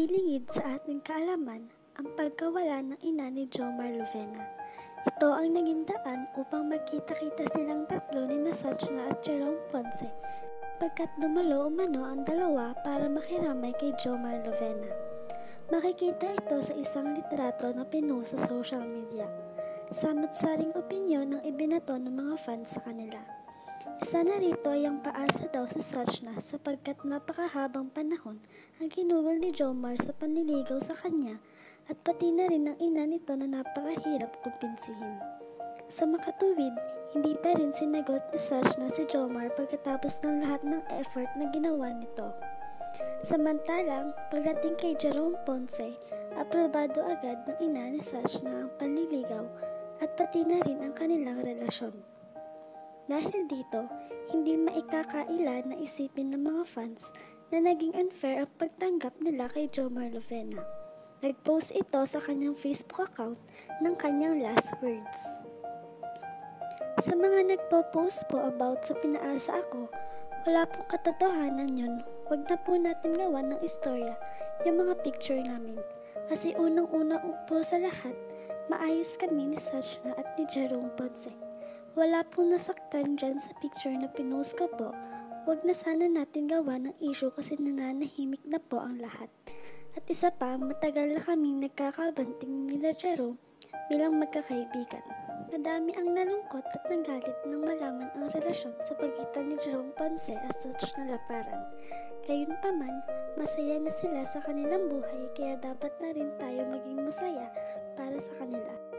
Nalilingid sa ating kaalaman ang pagkawala ng ina ni Jomar Lovena. Ito ang naging daan upang magkita-kita silang tatlo ni Sachna at Jerome Ponce pagkat dumalo umano ang dalawa para makiramay kay Jomar Lovena. Makikita ito sa isang litrato na pinost sa social media. Samot-saring opinyon ang ibinato ng mga fans sa kanila. Isa na rito ay ang paasa daw sa Sachna sapagkat napakahabang panahon ang ginugol ni Jomar sa panliligaw sa kanya at pati na rin ang ina nito na napakahirap kumpinsihin. Sa makatuwid, hindi pa rin sinagot ni Sachna si Jomar pagkatapos ng lahat ng effort na ginawa nito. Samantalang, pagdating kay Jerome Ponce, aprobado agad ng ina ni Sachna ang panliligaw at pati na rin ang kanilang relasyon. Dahil dito, hindi maikakaila na isipin ng mga fans na naging unfair ang pagtanggap nila kay Jomar Lovena. Nag-post ito sa kanyang Facebook account ng kanyang last words. Sa mga nagpo-post po about sa pinaasa ako, wala pong katotohanan yun. Huwag na po natin gawan ng istorya yung mga picture namin. Kasi unang-una po sa lahat, maayos kami ni Sachna at ni Jerome Ponce. Wala pong nasaktan dyan sa picture na pinost ko po. Huwag na sana natin gawa ng issue kasi nananahimik na po ang lahat. At isa pa, matagal na kaming nagkakabanting nila Jerome bilang magkakaibigan. Madami ang nalungkot at nagalit nang malaman ang relasyon sa pagitan ni Jerome Ponce at Sachna Laparan. Gayunpaman, masaya na sila sa kanilang buhay kaya dapat na rin tayo maging masaya para sa kanila.